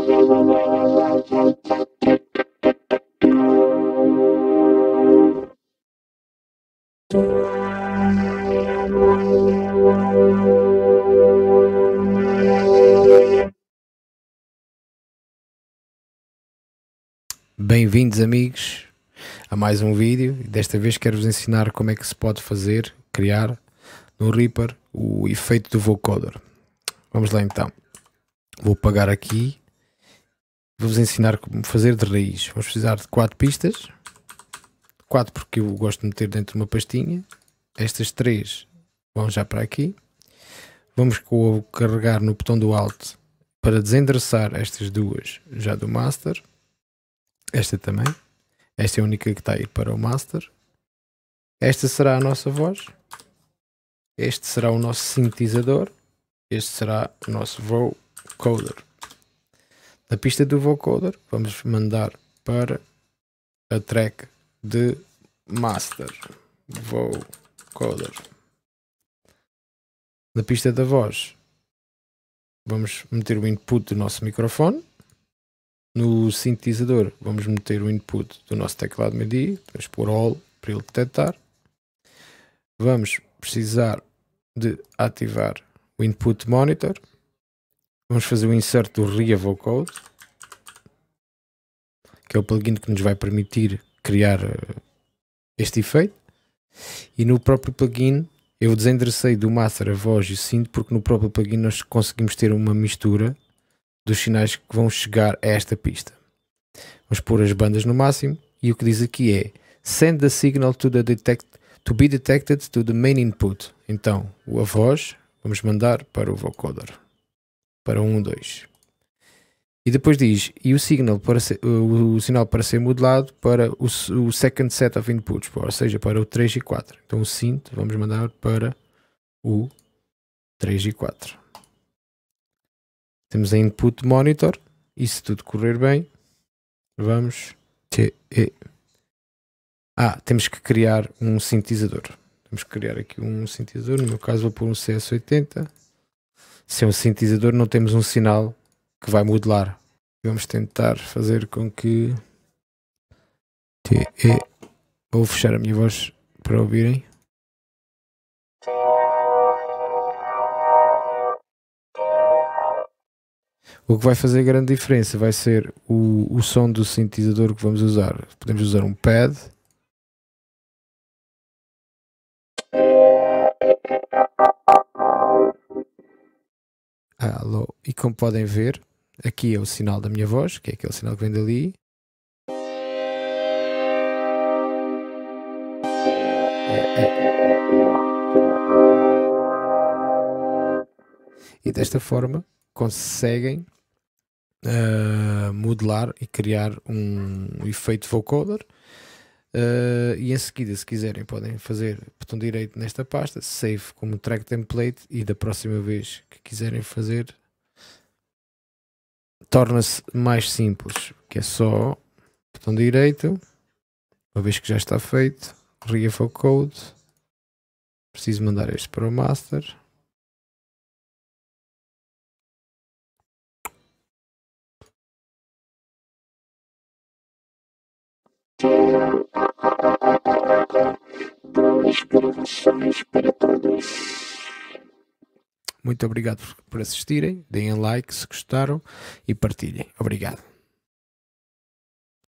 Bem-vindos, amigos, a mais um vídeo. Desta vez quero-vos ensinar como é que se pode criar no Reaper o efeito do vocoder. Vamos lá então. Vou apagar aqui. Vou-vos ensinar como fazer de raiz. Vamos precisar de 4 pistas. 4 porque eu gosto de meter dentro de uma pastinha. Estas 3 vão já para aqui. Vamos carregar no botão do Alt para desendereçar estas duas já do Master. Esta também. Esta é a única que está a ir para o Master. Esta será a nossa voz. Este será o nosso sintetizador. Este será o nosso vocoder. Na pista do vocoder vamos mandar para a track de Master. Vocoder. Na pista da voz vamos meter o input do nosso microfone. No sintetizador vamos meter o input do nosso teclado MIDI, vamos pôr all para ele detectar. Vamos precisar de ativar o input monitor. Vamos fazer o insert do RIA Vocode, que é o plugin que nos vai permitir criar este efeito. E no próprio plugin eu desenderecei do master a voz e o synth, porque no próprio plugin nós conseguimos ter uma mistura dos sinais que vão chegar a esta pista. Vamos pôr as bandas no máximo e o que diz aqui é send the signal to be detected to the main input. Então a voz vamos mandar para o vocoder, para 1, 2. E depois diz e o sinal para ser modelado para o second set of inputs, ou seja, para o 3 e 4. Então o synth vamos mandar para o 3 e 4. Temos a input monitor e se tudo correr bem, vamos temos que criar um sintetizador. Temos que criar aqui um sintetizador, no meu caso vou pôr um CS80. Se é um sintetizador não temos um sinal que vai modelar. Vamos tentar fazer com que vou fechar a minha voz para ouvirem. O que vai fazer grande diferença vai ser o som do sintetizador que vamos usar. Podemos usar um pad. Alô. E como podem ver, aqui é o sinal da minha voz, que é aquele sinal que vem dali. E desta forma conseguem modelar e criar um efeito vocoder. E em seguida, se quiserem, podem fazer botão direito nesta pasta, save como track template, e da próxima vez que quiserem fazer, torna-se mais simples, que é só botão direito, uma vez que já está feito, RIA Vocode, preciso mandar este para o master. Boas gravações para todos. Muito obrigado por assistirem, deem like se gostaram e partilhem. Obrigado.